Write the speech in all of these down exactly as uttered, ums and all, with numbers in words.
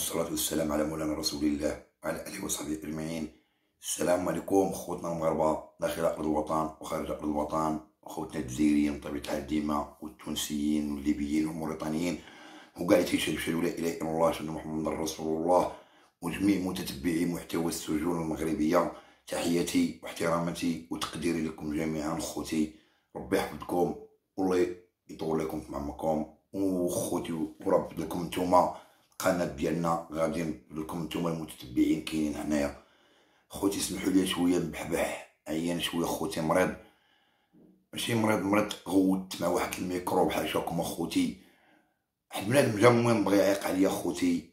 والصلاة والسلام على مولانا رسول الله وعلى آله وصحبه أجمعين. السلام عليكم خوتنا المغاربة داخل أرض الوطن وخارج أرض الوطن، خوتنا الجزائريين بطبيعة الحال ديما، والتونسيين والليبيين والموريتانيين، وكاع اللي تيشهدوا لا إله إلا الله وأن محمد رسول الله، وجميع متتبعي محتوى السجون المغربية. تحياتي واحتراماتي وتقديري لكم جميعا خوتي. ربي يحفظكم والله يطول لكم في عمركم، وخوتي ورب لكم نتوما القناة ديالنا غادي لكم نتوما المتتبعين كاينين هنايا. خوتي اسمحوا لي شويه نبحبح، عيان شويه خوتي، مريض ماشي مريض مريض غوت مع واحد الميكروب حاشاكم اخوتي. واحد بنادم جا المهم بغا يعيق عليا خوتي،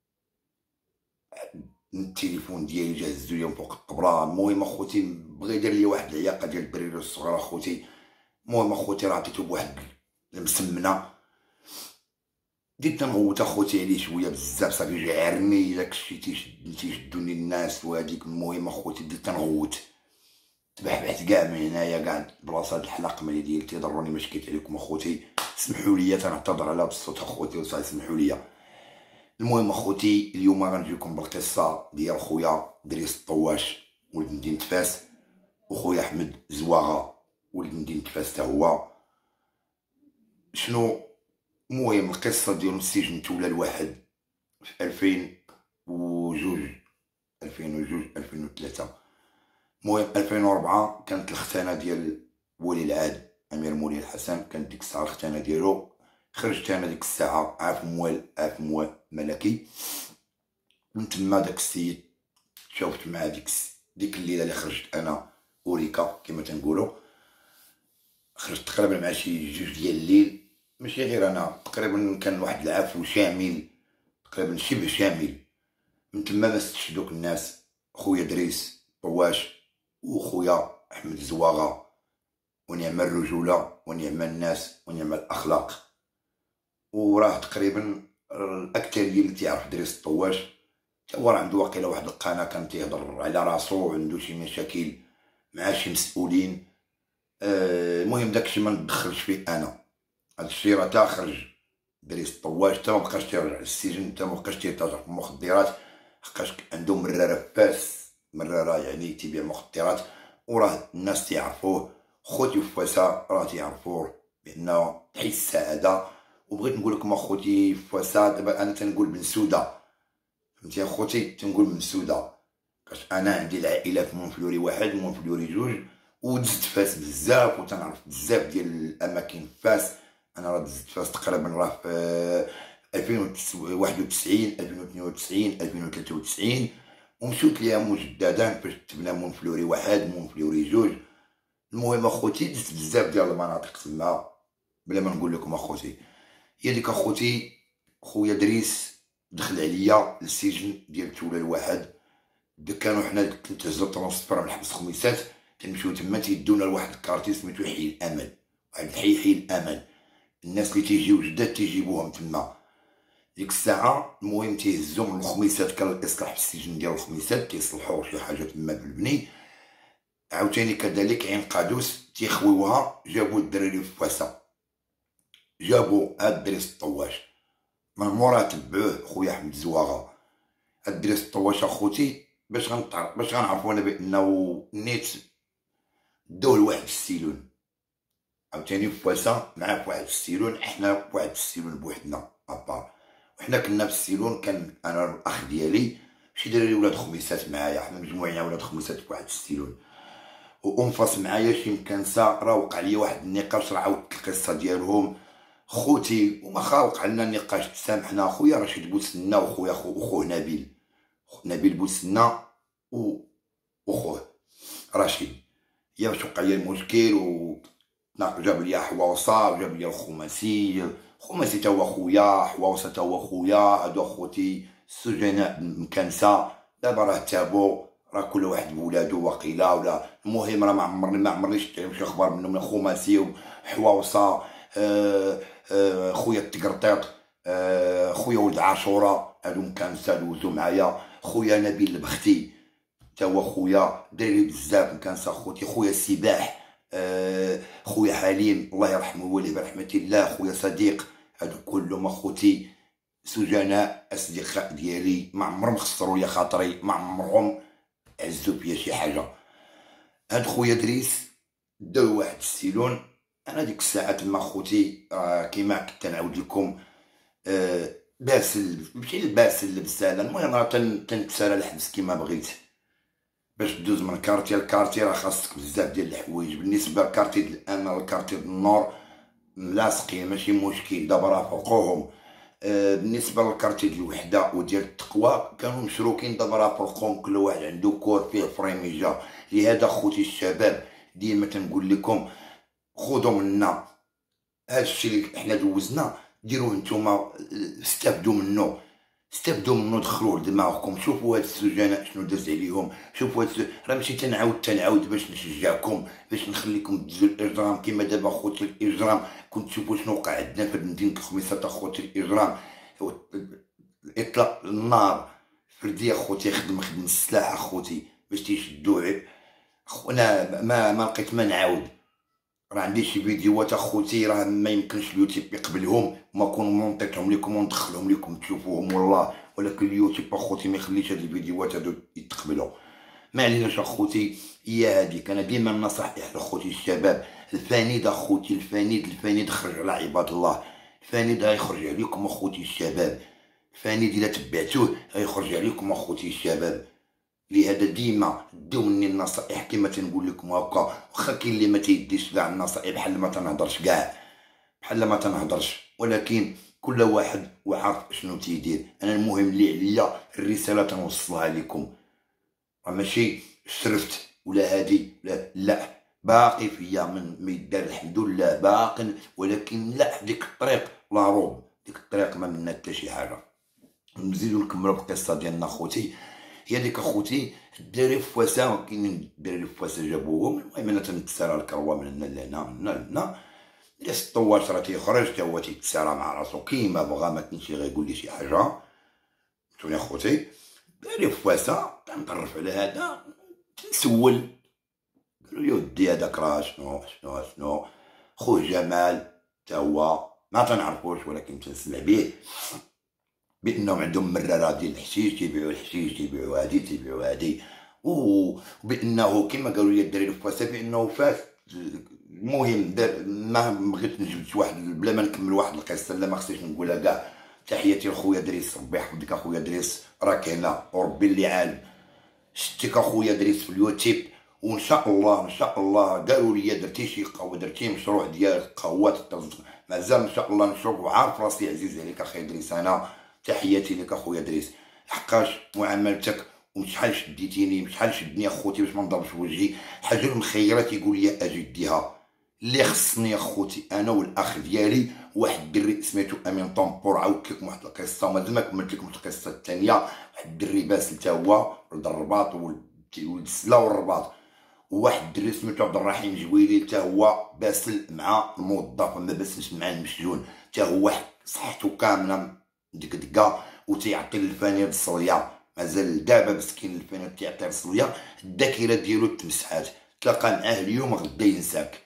التليفون ديالي جا هزو ليا من فوق الطبره. المهم اخوتي بغا يدير ليا واحد العياقه ديال البريرو الصغيره اخوتي. المهم اخوتي راه عطيتو بواحد المسمنه، بديت نغوت اخوتي عليه شويه بزاف، صافي جعرني داك الشيء تيشد تيشدوني الناس وهاديك. المهم اخوتي بديت نغوت، تبحبحت كاع من هنايا، كاع بلاصه الحلق ملي ديال تيضروني. ما شكيت عليكم اخوتي، سمحوا لي تنعتذر على بالصوت اخوتي وصافي سمحوا لي. المهم اخوتي اليوم غنجيكم بالقصه ديال خويا دريس الطواش ولد مدينه فاس، وخويا احمد زواغه ولد مدينه فاس حتى هو. شنو المهم القصه ديال السجن تولا الواحد في ألفين وجوج ألفين وجوج ألفين وثلاثة. المهم ألفين وأربعة كانت الختانه ديال ولي العهد امير مولاي الحسن، كانت ديك الساعه الختانه ديالو. خرجت انا ديك الساعه عاف موال عاف موال ملكي من تما. داك السيد شوفت مع ديك ديك الليله اللي خرجت انا اوريكا كما تنقولوا، خرجت تقريبا مع شي جوج ديال الليل. ماشي غير انا، تقريبا كان واحد العفو شامل، تقريبا شبه شامل. من تما ما ستش دوك الناس، خويا دريس طواش وخويا احمد زواغه، ونعم الرجوله ونعم الناس ونعم الاخلاق. وراه تقريبا الاكثريه اللي تعرف دريس الطواش تا هو راه عنده واقيلا واحد القناه كان تيهضر على راسو وعنده شي مشاكل مع شي مسؤولين. آه المهم داكشي ما ندخلش فيه انا. هادشي راه تا خرج دريس الطواش تا مبقاش تيرجع للسجن، تا مبقاش تيتاجر في المخدرات، حقاش عنده مراره في فاس، مراره يعني تيبيع مخدرات، وراه الناس تيعرفوه. خوتي في فاسا راه تيعرفوه بانه حي السعاده. وبغيت نقول لكم اخوتي في فاسا، دابا انا تنقول بن سوده، فهمتي اخوتي، تنقول بن سوده باش انا عندي العائله في مونفلوري واحد مونفلوري جوج، ودزت فاس بزاف وتنعرف بزاف ديال الاماكن في فاس. انا راه دزت فاس تقريبا راه في ألفين وواحد وتسعين ألفين واثنين وتسعين ألفين وثلاثة وتسعين، ومشيت ليها مجددا فاش تبنى مونفلوري واحد مونفلوري جوج. المهم اخوتي دزت بزاف ديال المناطق تما بلا ما نقول لكم اخوتي. هي ديك اخوتي خويا دريس دخل عليا للسجن ديال تولا الواحد. كانوا حنا تنتهزو ترونسفير من حبس خميسات، تنمشيو تما تيدونا لواحد الكارتي سميتو حي الامل، واحد الحي حي الامل. الناس اللي تيجيو جداد تيجيبوهم تما ديك الساعه. المهم تيهزو من الخميسات، كان الاصلاح في السجن ديال الخميسات تيصلحوا شي حاجه تما بالبني. عاوتاني كذلك عين قادوس تيخويوها، جابو الدراري في فاسا، جابو هاد دريس الطواش من مورا تبعوه خويا احمد زواغه. هاد دريس الطواش اخوتي باش غنطعر باش غنعرفو انا بانه نيت داو لواحد السيلون. عاوتاني في فاسا معاه في واحد السيلون، حنا في واحد السيلون بوحدنا ابار. وحنا كنا في السيلون، كان انا الاخ ديالي شي دراري ولاد خميسات معايا، حنا مجموعين ولاد خميسات في واحد السيلون. وانفاس معايا شي مكانسه راه وقع لي واحد النقاش، راه عاودت القصه ديالهم خوتي. وما وقع لنا النقاش تسامحنا، خويا رشيد بوسنه وخويا خوه نبيل نبيل بوسنه وخوه رشيد. هي باش وقع لي المشكل و جاب لي حواوصه وجاب لي الخماسي، خماسي تا هو خويا، حواوصه تا هو خويا. هادو اخوتي السجناء مكانسه دابا راه تابو، راه كل واحد بولادو واقيلا ولا. المهم راه ما عمرني ما عمرني شفت شي اخبار منهم، من خماسي وحواوصه. آه آه خويا التقرطيط، آه خويا ولد عاشوره، هادو مكانسه دوزو معايا. خويا نبيل البختي تا هو خويا، دراري بزاف مكانسه خوتي. خويا السباح، آه خويا حليم الله يرحمه ويوليه برحمه الله، خويا صديق. هادو كلهم اخوتي سجناء اصدقاء ديالي ما عمرهم خسروا لي خاطري، ما عمرهم عزوا فيا شي حاجه. هاد خويا دريس داو واحد السيلون. انا ديك الساعه تما خوتي راه كيما كنت نعاود لكم آه باسل ماشي الباسل البساله، المهم راه تنتسالى الحبس كيما بغيت. باش دوز من كارتي لكارتي راه خاصك بزاف ديال الحوايج. بالنسبه لكارتي د الامان لكارتي د النور ملاصقين ماشي مشكل، دابا راه فوقوهم. آه بالنسبه للكارتي ديال الوحده وديال التقوى كانوا مشروكين، دابا راه فوقهم كل واحد عنده كور فيه فريميجا. لهذا خوتي الشباب ديما تنقول لكم خذوا منا هذا الشيء اللي حنا دوزنا، ديروه نتوما، استافدوا منه استافدوا منه، دخلوه لدماغكم. شوفوا هاد السجناء شنو داز عليهم، شوفوا هاد راه ماشي تنعاود تنعاود باش نشجعكم، باش نخليكم تدزوا الاجرام كيما دابا خوتي الاجرام. كنت تشوفوا شنو وقع عندنا في مدينه الخميسه تا خوتي الاجرام، اطلاق النار فردي اخوتي، خدم خدم السلاح اخوتي باش تيشدوه. انا ما ما لقيت ما نعاود، راه عندي شي فيديوهات اخوتي راه ما يمكنش اليوتيوب يقبلهم، وما كون مونطيتهم لكم وندخلهم لكم تشوفوهم والله، ولكن اليوتيوب اخوتي ما يخليش هاد الفيديوهات هادو يتقبلوا. ما عليناش اخوتي، هي هذيك. انا ديما نصيحتي لاخوتي الشباب، الفانيد اخوتي، الفانيد الفانيد خرج على عباد الله، الفانيد غيخرج عليكم اخوتي الشباب، الفانيد الا تبعتوه غيخرج عليكم اخوتي الشباب. لهذا ديما ديو مني النصائح كيما تنقول لكم هكا، واخا كاين اللي ما تيديش كاع النصائح بحال ما تنهضرش كاع بحال ما تنهضرش، ولكن كل واحد وعارف شنو تيدير. انا المهم اللي عليا الرساله تنوصلها لكم، ماشي شرفت ولا هادي لا لا، باقي فيا من ما يدار الحمد لله باقي، ولكن لا ديك الطريق لا روب، ديك الطريق ما منا حتى شي حاجه. نزيدو نكملو القصه ديالنا خوتي. هي ديك اخوتي الدراري فواسا، كاينين الدراري فواسا جابوهم. المهم انا تنتسارى الكروه من هنا لهنا من هنا لهنا، داس الطواش راه تيخرج تا هو تيتسارى مع راسو كيما بغا، ما كاينش اللي غيقول لي شي حاجه. فهمتوني اخوتي؟ الدراري فواسا تنطرف على هذا تنسول، قالوا لي ودي هذاك راه شنو شنو شنو. خوه جمال تا هو ما تنعرفوش ولكن تنسمع به بانهم عندهم مراره ديال الحشيش، تيبيعوا الحشيش تيبيعوا هادي تيبيعوا هادي، وبانه كما قالوا لي الدراري الفاسا بانه فات. المهم ما بغيت نجبد واحد بلا ما نكمل واحد القصه، لا ما خصنيش نقولها كاع. تحياتي لخويا دريس، ربي يحفظك اخويا دريس، راك هنا وربي اللي عالم. شتيك اخويا دريس في اليوتيوب، وان شاء الله ان شاء الله قالوا لي درتي شي قهوه، درتي مشروع ديال قهوات مازال ان شاء الله نشرب، وعارف راسي عزيز عليك اخي دريس. انا تحياتي لك اخويا دريس، حقاش معاملتك وشحال شديتيني شحال شدني اخوتي باش ما نضربش وجهي. حاجه من خيرات يقول لي اجي ديها اللي خصني اخوتي انا والاخ ديالي واحد الدري سميتو امين طومبور. عاودت لكم واحد القصه ومازال ما كملت لكم القصه الثانيه. واحد الدري باسل تا هو ولد الرباط ولد السلا والرباط، وواحد الدري سميتو عبد الرحيم جويلي تا هو باسل مع الموظف ما باسلش مع المسجون، تا هو واحد صحته كامله ديك دكا وتيعطي للفانيد الصليه. مازال دابا مسكين الفانيد تيعطي الصليه، الذاكره ديالو تمسحات، تلاقى معاه اليوم غدا ينساك.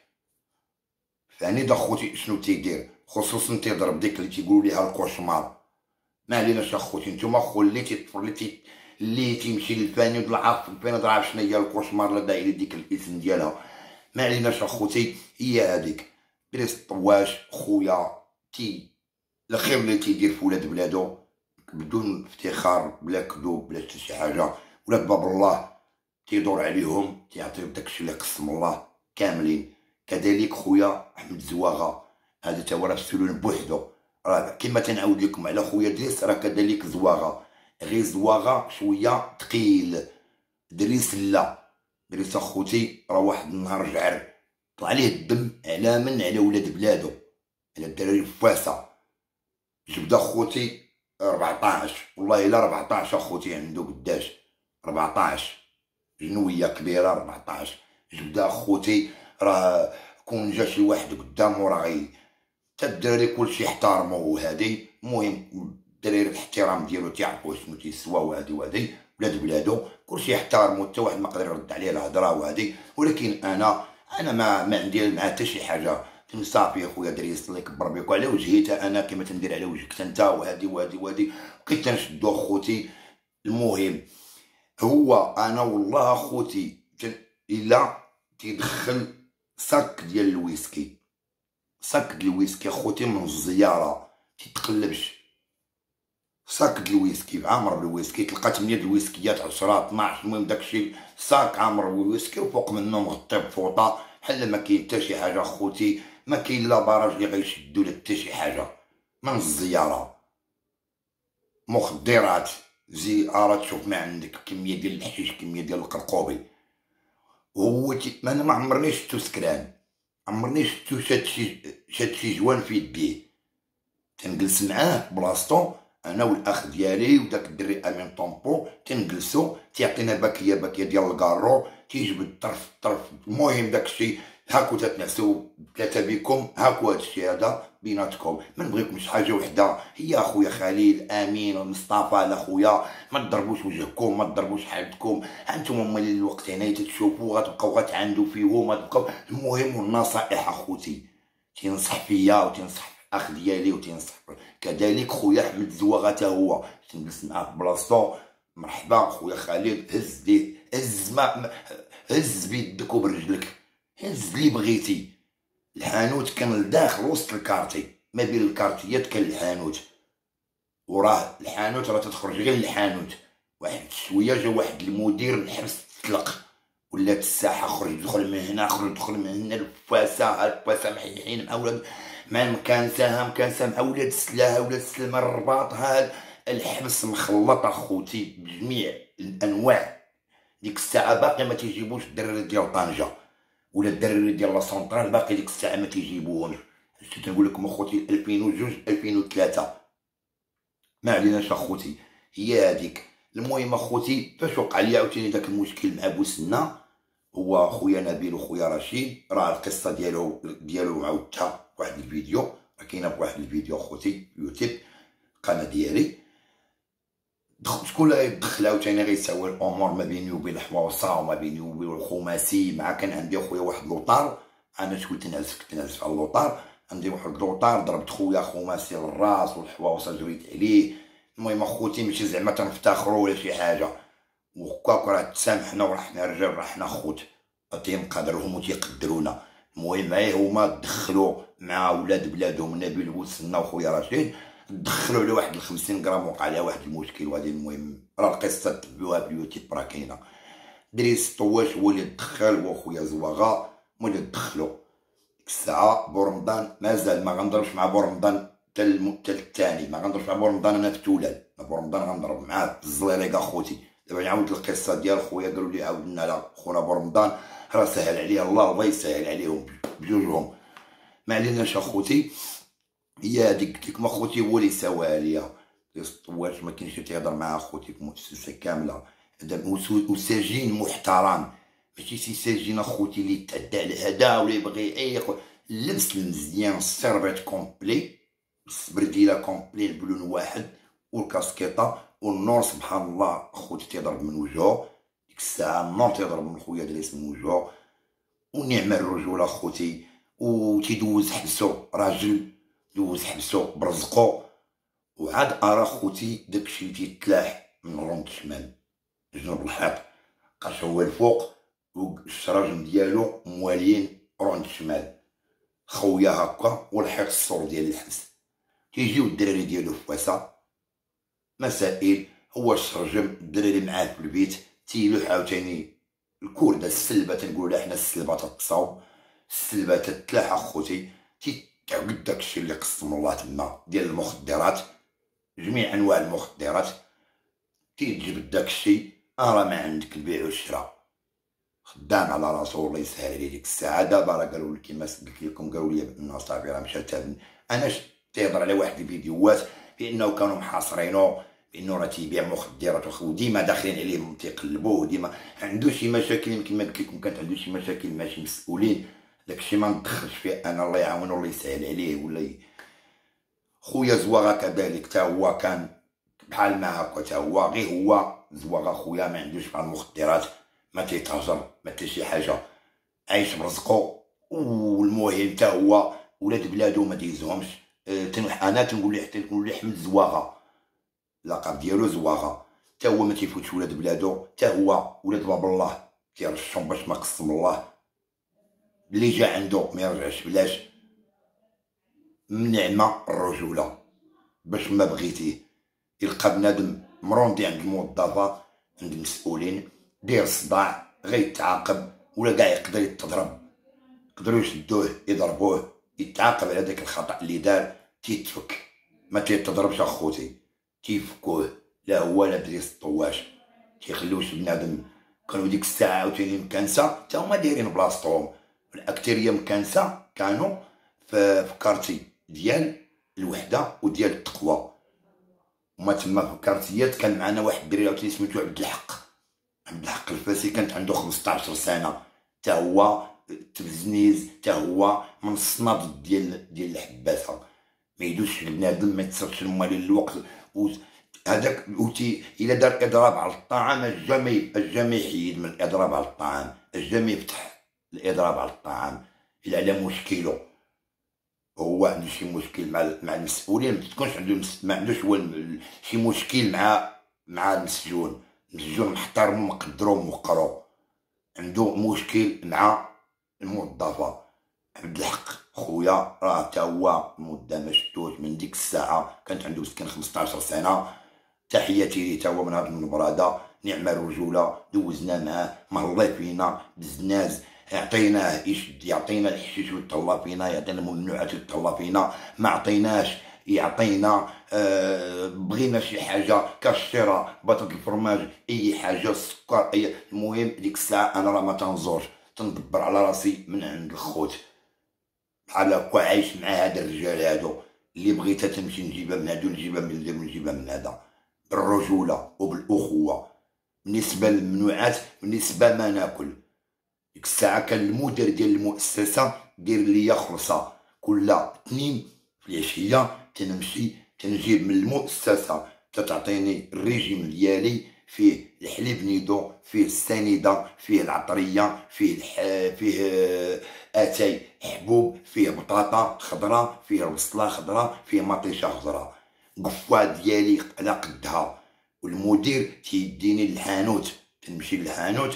فانيد اخوتي شنو تيدير، خصوصا تيضرب ديك اللي تيقولوا ليها الكوشمار. ما عليناش اخوتي، نتوما خو اللي تيطفر اللي تي اللي تيمشي للفانيد ولا عارف الفانيد راه عارف شنو هي الكوشمار، لا داعي لديك الاسم ديالها. ما عليناش اخوتي، هي هذيك دريس الطواش خويا تي الخير اللي تيدير في ولاد بلادو بدون افتخار، بلا كذوب بلا حتى شي حاجه. ولاد باب الله تيدور عليهم تيعطيو داكشي اللي قسم الله كاملين. كذلك خويا احمد زواغه هذا تا هو راه في السلول بوحدو، راه كيما تنعاود لكم على خويا دريس راه كذلك زواغه، غير زواغه شويه ثقيل. دريس لا، دريس اخوتي راه واحد النهار جعر طلع عليه الدم على من على ولاد بلادو، على الدراري الفاسه. جبد اخوتي ربعطاش، والله الا ربعطاش اخوتي عنده قداش ربعطاش جنويه كبيره ربعطاش. جبد اخوتي راه كون جا شي واحد قدامو راه غي تا الدراري كلشي يحتارمو هادي. المهم الدراري الاحترام ديالو تيعرفو شنو تيسوا وهادي وهادي، ولاد بلادو كلشي يحتارمو، حتى واحد ما قدر يرد عليه الهضره وهادي. ولكن انا انا ما ما عندي مع حتى شي حاجه، صافي اخويا دريس الله يكبر بك، وعلى وجهي تا انا كما تندير على وجهك انت، وهادي وهادي وهادي بقيت تنشدو اخوتي. المهم هو انا والله اخوتي الا تيدخل صاك ديال الويسكي، صاك ديال الويسكي اخوتي من الزياره تيتقلبش، صاك ديال الويسكي عامر بالويسكي، تلقى ثمانية د الويسكيات عشرة اثناش، المهم داكشي صاك عامر بالويسكي وفوق منه مغطي بفوطه بحال ما كاين حتى شي حاجه اخوتي، ما كاين لا باراج اللي غيشدو لك حتى شي حاجه من الزياره. مخدرات زياره تشوف ما عندك، كميه ديال الحشيش، كميه ديال القرقوبي. وهو تي... انا ما عمرني شفتو سكران، عمرني شفتو شاد شي شاد شي جوان في يديه. تنجلس معاه بلاصتو انا والاخ ديالي وداك الدري امين طومبو، تنجلسو تيعطينا باكيه باكيه ديال الكارو، تيجبد الطرف الطرف. المهم داكشي هاكو تتنعسو ثلاثه بكم، هاكو هادشي هذا بيناتكم. ما نبغيكم شي حاجه وحده، هي اخويا خليل امين ومصطفى لاخويا، ما تضربوش وجهكم، ما تضربوش حالتكم، هانتوما هما اللي الوقت هنا تتشوفوا غتبقاو غتعاندو فيهم غتبقاو. المهم النصائح اخوتي، تينصح فيا وتنصح اخ ديالي وتنصح كذلك خويا احمد زواغه تا هو، تنجلس معاه في بلاصتو. مرحبا خويا خالد، هز لي هز ما هز بيدك وبرجلك، هز لي بغيتي. الحانوت كان لداخل وسط الكارتي، ما بين الكارتيات كان الحانوت، وراه الحانوت راه تتخرج غير الحانوت. واحد شويه جا واحد المدير الحبس تطلق، ولات الساحه خرج دخل من هنا، خرج دخل من هنا، الفاسه هاد الفاسه محيحين مع ولاد ما كان ساهم كان ساهم مع ولاد السلاحه ولاد السلمه الرباط. هاد الحبس مخلط اخوتي بجميع الانواع. ديك الساعه باقي ما تيجيبوش الدراري ديال طنجه ولا الدراري ديال لا سونطرال، باقي ديك الساعه ما تيجيبوهمش. شتي تنقول لكم اخوتي ألفين وجوج ألفين وثلاثة، ما عليناش اخوتي، هي هذيك. المهم اخوتي فاش وقع لي عاوتاني داك المشكل مع بوسنه، هو خويا نبيل وخويا رشيد، راه القصه ديالو ديالو عاودتها واحد الفيديو، راه كاينه بواحد الفيديو اخوتي في يوتيوب القناه ديالي. شكون اللي غيدخل عاوتاني غيساوي الامور ما بيني وبين الحواوصه وما بيني وبين الخماسي. مع كان عندي خويا واحد لوطار، انا شكون تنعزف تنعزف على اللوطار، عندي واحد لوطار ضربت خويا خماسي للراس والحواوصه جريت عليه. المهم اخوتي ماشي زعما تنفتخروا ولا شي حاجه، وهكاك راه تسامحنا وراه حنا رجال، راه حنا خوت تينقدرهم وتيقدرونا. المهم هاي هما دخلوا مع ولاد بلادهم نبيل بوسنه وخويا رشيد، دخلوا على واحد الخمسين غرام، وقع عليها واحد المشكل. وهذه المهم راه القصه تبعوها في اليوتيوب راه كاينه. دريس طواش هو اللي دخل، هو خويا زواغه هما اللي دخلوا. ديك الساعه بورمضان مازال ما غنضربش مع بورمضان حتى الثاني، ما غنضربش مع بورمضان انا في تولال، بورمضان غنضرب معاه بالزليريك اخوتي. دابا نعاود القصه ديال خويا، قالوا لي عاود لنا لا خونا بورمضان راه سهل عليه الله، الله يسهل عليهم بجوجهم، ما عليناش اخوتي. هي هذيك كيما خوتي هو اللي سواها ليا. واش ما كاينش تيهضر مع خوتي في مؤسسه كامله، هذا وسجين محترم، ماشي شي سجين اخوتي اللي يتعدى على هذا ولا يبغي اي اللبس المزيان، السيرفيت كومبلي، السبرديله كومبلي، البلون واحد والكاسكيطه والنور. سبحان الله خوتي تيضرب من وجهه ديك الساعه، النور تيضرب من خويا دريس من وجهه. ونعم الرجوله خوتي، وتيدوز حبسو راجل، دوز حبسو برزقو. وعاد ارى خوتي داكشي اللي تيتلاح من روند الشمال جنوب الحيط، بقاش هو الفوق والشراجم ديالو موالين روند الشمال، خويا هكا والحيط السور ديال الحبس. تيجيو الدراري ديالو فواسا مسائل، هو الشرجم الدراري معاه في البيت، تيلوح عاوتاني الكورده السلبه، تنقولو حنا السلبه تتصاوب، السلبه تتلاح اخوتي. تعقد داكشي اللي قسم الله تما ديال المخدرات، جميع انواع المخدرات تيجبد داكشي. راه ما عندك البيع والشراء، خدام على راسو الله يسهل عليه. ديك الساعه دابا راه قالوا لي كيما قلت لكم، قالوا لي بان صافي راه مشى تابن. انا تيهضر على واحد الفيديوهات بانه كانوا محاصرينو، بانه راه تيبيع مخدرات وديما داخلين عليه تيقلبوه، ديما عنده شي مشاكل كيما قلت لكم، كانت عنده شي مشاكل مع شي مسؤولين. داكشي ما ندخلش فيه انا، الله يعاونو الله يسهل عليه. ولا ي... خويا زواغه كذلك تا هو كان بحال ما هكا، تا هو غير هو زواغه خويا ما عندوش مع المخدرات، ما تيتهجر ما حتى شي حاجه، عايش برزقو. والمهم تا هو ولاد بلادو ما دايزهمش. انا تنقول ليه حتى نقول ليه حمد زواغه، اللقب ديالو زواغه، حتى هو ما تيفوتش ولاد بلادو، حتى هو ولاد باب الله تيرشهم باش ما قسم الله. اللي جا عنده ما يرجعش بلاش. من نعمه الرجوله باش ما بغيتيه يلقى بنادم مروندي عند الموظفه عند المسؤولين داير صداع غيتعاقب، ولا كاع يقدر يتضرب، يقدروا يشدوه يضربوه يتعاقب على داك الخطا اللي دار تيتفك. ما تيتضربش اخوتي، تيفكوه لا هو لا دريس الطواش، تيخليوش بنادم. كانوا ديك الساعه عاوتاني مكانسه تا هما دايرين بلاصتهم، الاكثريه مكانسه كانوا في كارتي ديال الوحده وديال التقوى. وما تما في الكارتيات كان معنا واحد الدري عاوتاني سميتو عبد الحق، عبد الحق الفاسي، كانت عنده خمسطاش سنه، تا هو تبزنيز، تا هو من الصناديد ديال ديال الحباسه. ما يدوش البنادم، ما يتصرفش المال الوقت. هذاك وتي الا دار اضراب على الطعام الجميع الجميع يحيد من الاضراب على الطعام، الجميع يفتح الاضراب على الطعام. الا على مشكله هو عنده شي مشكل مع مع المسؤولين، ما تكونش عنده ما عندوش هو شي مشكل مع مع المسجون. المسجون محترمو مقدرو موقرو، عنده مشكل مع الموظفه. عبد الحق خويا راه تا هو مده ما شفتوش من ديك الساعه، كانت عنده مسكين خمسطاش سنه. تحياتي ليه تا هو من هاد المنبراده، نعم الرجوله، دوزنا معاه مهلي فينا بزناز، عطيناه يشد، يعطينا الحشيش ويتهلا فينا، يعطينا الممنوعات ويتهلا فينا، ما عطيناش يعطينا. آه بغينا شي حاجه كالشيره، بطاطا الفرماج، اي حاجه، السكر، اي. المهم ديك الساعه انا راه ما تنزورش، تندبر على راسي من عند الخوت. بحال هكا عايش مع هاد الرجال هادو، اللي بغيتها تمشي نجيبها من هادو، نجيبها من هادو، نجيبها من هذا، بالرجوله وبالاخوه. بالنسبه للممنوعات، بالنسبه ما ناكل، ديك الساعه كان المدير ديال المؤسسه دير ليا خلصه كل اثنين في العشيه، تنمشي تنجيب من المؤسسه، تتعطيني الريجيم ديالي، فيه الحليب نيدو، فيه السنيده، فيه العطريه، فيه الح... فيه اتاي حبوب، فيه بطاطا خضراء، فيه بصله خضراء، فيه مطيشه خضراء، قفوه ديالي على قدها. والمدير تيديني للحانوت، تنمشي للحانوت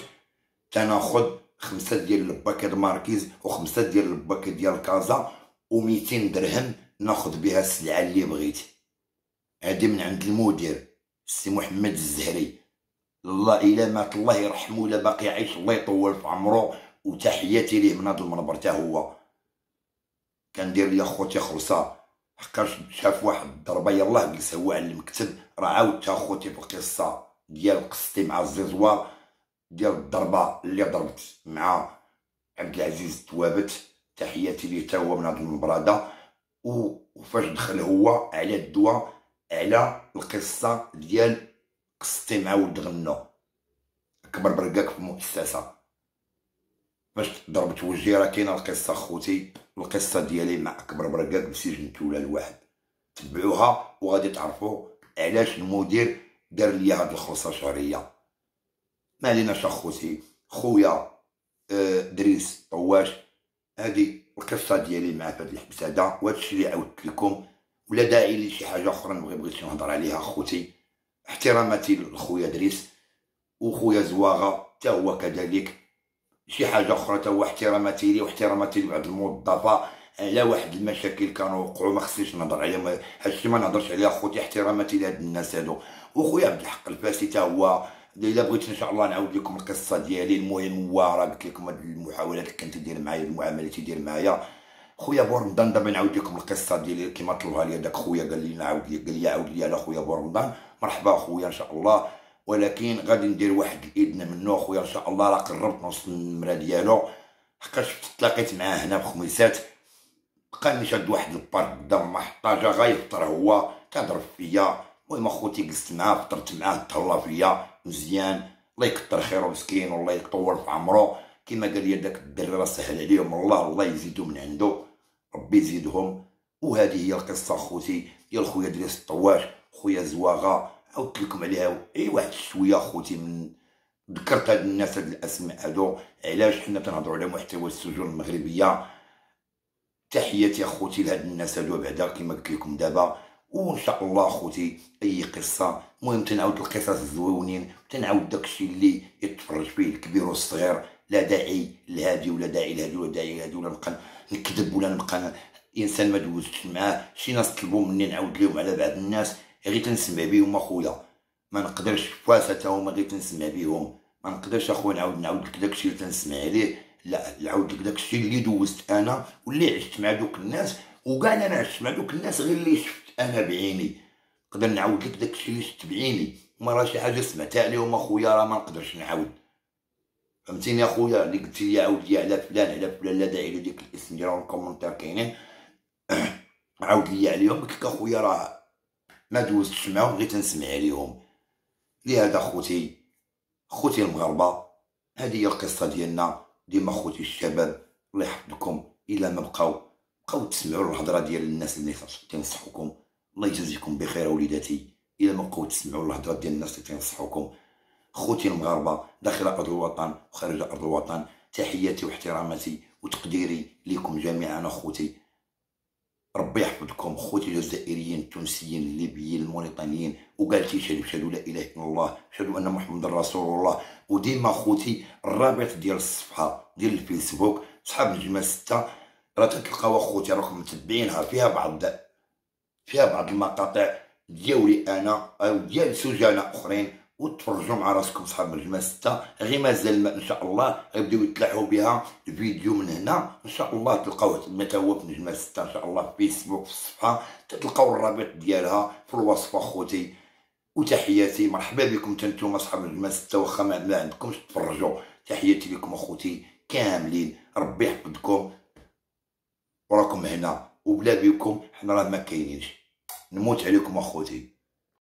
تناخد خمسة ديال الباكيت ماركيز وخمسة ديال الباكيت ديال كازا وميتين درهم، ناخد بها السلعه اللي بغيت. هادي من عند المدير السي محمد الزهري، الله الا مات الله يرحمه، ولا باقي عايش الله يطول في عمرو، وتحياتي ليه من هذا المنبر. تا هو كان دير لي خوتي خلصه، حقاش شاف واحد الضربه يلاه جلس هو على المكتب، راه عاودتها خوتي في القصه ديال قصتي مع الززوار، ديال الضربه اللي ضربت مع عبد العزيز توابت. تحياتي ليه تا هو من هذا المنبر هذا. وفاش دخل هو على الدواء، على القصه ديال قصتي مع ولد غنو كبر برقاك في المؤسسه، باش ضربت وجهي. راه كاينه القصه خوتي، القصه ديالي مع اكبر برقاك بسجن تولا الواحد، تبعوها وغادي تعرفوا علاش المدير دار ليا هاد الخلصه شهريه. ما عليناش اخوتي، خويا دريس طواش، هادي القصه ديالي مع هاد الحبس هذا، وهادشي اللي عاودت لكم. ولا داعي لشي حاجه اخرى نبغي بغيت نهضر عليها اخوتي. احتراماتي لخويا دريس وخويا زواغه تا هو كذلك. شي حاجه اخرى تا هو احتراماتي ليه واحتراماتي لبعض الموظفه على واحد المشاكل كانوا وقعوا، ما خصنيش نهضر عليهم، هادشي ما نهضرش عليه اخوتي. احتراماتي لهاد الناس هادو. وخويا عبد الحق الفاسي تا هو، الا بغيت ان شاء الله نعاود لكم القصه ديالي. المهم هو راه قلت لكم هاد المحاولات اللي كنت ندير معايا، المعامله اللي تيدير معايا خويا بورمضان. دابا نعاود لكم القصه ديالي كما طلبها لي داك خويا، قال لي نعاود لي، قال لي عاود لي على خويا بورمضان. مرحبا خويا ان شاء الله، ولكن غادي ندير واحد الاذن منه خويا ان شاء الله. راه قربت نوصل للنمره ديالو، حقاش تلاقيت معاه هنا بخميسات، بقاني شاد واحد البارك قدام محطاجه غايفطر هو، تضرب فيا. المهم اخوتي جلست معاه فطرت معاه تهلا فيا مزيان، الله يكثر خيره مسكين والله يطول في عمرو. كما قال لي داك الدري راه سهل عليهم الله، الله يزيدو من عنده، ربي يزيدهم. وهذه هي القصه اخوتي ديال خويا دريس الطواش، خويا زواغه. عاودت لكم عليها اي واحد شويه اخوتي، من ذكرت هاد الناس هاد الاسماء هادو علاش حنا تنهضروا على محتوى السجون المغربيه. تحياتي اخوتي لهاد الناس هادو بعدا كيما قلت لكم دابا. وان شاء الله اخوتي اي قصه، المهم تنعاود القصص الزويونين، تنعاود داكشي اللي يتفرج فيه الكبير والصغير. لا داعي لهادي ولا داعي لهادي ولا داعي لهادي، ولا نبقى نكذب ولا نبقى انسان ما دوزتش معاه. شي ناس طلبوا مني نعاود لهم على بعض الناس، غير تنسمع بهم اخويا، ما نقدرش فاسا تا هما غير تنسمع بهم. ما نقدرش اخويا نعاود نعاود لك داكشي اللي تنسمع عليه، لا نعاود لك داكشي اللي دوزت انا واللي عشت مع دوك الناس. وكاع انا عشت مع دوك الناس غير اللي شفت انا بعيني، نقدر نعاود لك داكشي اللي شفت بعيني. وما راه شي حاجه سمعتها عليهم اخويا راه ما نقدرش نعاود. فهمتيني اخويا؟ اللي قلت لي عاود لي على فلان على فلان لا داعي لديك الاسم ديالهم الكومونتير كاينين، عاود لي عليهم. قلت لك اخويا راه ما دوزتش معاهم غير تنسمع عليهم. لهذا خوتي خوتي المغاربه، هذه هي القصه ديالنا. ديما خوتي الشباب الله يحفظكم، الا ما بقاو بقاو تسمعوا الهضره ديال الناس اللي تنصحوكم. الله يجازيكم بخير وليداتي، الا ما بقاو تسمعوا الهضره ديال الناس اللي تنصحوكم. خوتي المغاربه داخل ارض الوطن وخارج ارض الوطن، تحياتي واحتراماتي وتقديري لكم جميعا اخوتي. ربي يحفظكم خوتي الجزائريين التونسيين الليبيين الموريتانيين، وقال تيشهدوا بشهدوا لا اله الا الله شهدوا ان محمد رسول الله. وديما خوتي الرابط ديال الصفحه ديال الفيسبوك صحاب نجمه ستة راه تلقاو اخوتي راكم متبعينها، فيها بعض فيها بعض المقاطع ديالي انا او ديال سجناء اخرين، وتفرجوا مع راسكم صحاب نجمه ستة. غير مازال ان شاء الله غيبداو يطلعوا بها الفيديو من هنا، ان شاء الله تلقاوه متى هو في نجمه ستة ان شاء الله في فيسبوك في الصفحه، تلقاو الرابط ديالها في الوصف اخوتي. وتحياتي مرحبا بكم تنتوما صحاب نجمه ستة، واخا ما عندكمش تفرجوا، تحياتي لكم اخوتي كاملين. ربي يحفظكم، وراكم هنا وبلا بكم حنا راه ما كاينينش. نموت عليكم اخوتي.